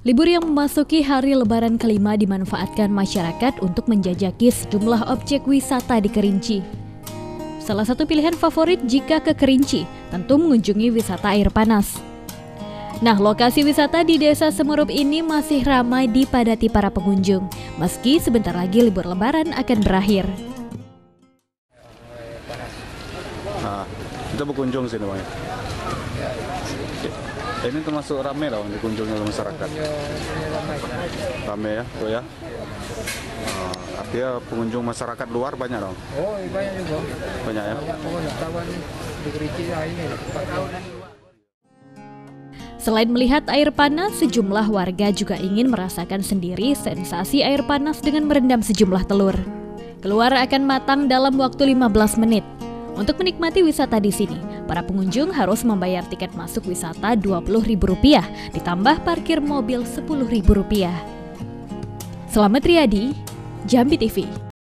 Libur yang memasuki hari Lebaran kelima dimanfaatkan masyarakat untuk menjajaki sejumlah objek wisata di Kerinci. Salah satu pilihan favorit jika ke Kerinci tentu mengunjungi wisata air panas. Nah, lokasi wisata di Desa Semerup ini masih ramai dipadati para pengunjung, meski sebentar lagi libur Lebaran akan berakhir. Nah, kita berkunjung sini, Bang. Ini termasuk ramai dong dikunjungi oleh masyarakat. Ramai ya, tuh ya. Artinya pengunjung masyarakat luar banyak dong. Oh, banyak juga. Banyak ya. Selain melihat air panas, sejumlah warga juga ingin merasakan sendiri sensasi air panas dengan merendam sejumlah telur. Keluar akan matang dalam waktu 15 menit. Untuk menikmati wisata di sini, para pengunjung harus membayar tiket masuk wisata Rp20.000 ditambah parkir mobil Rp10.000. Selamat Riyadi, Jambi TV.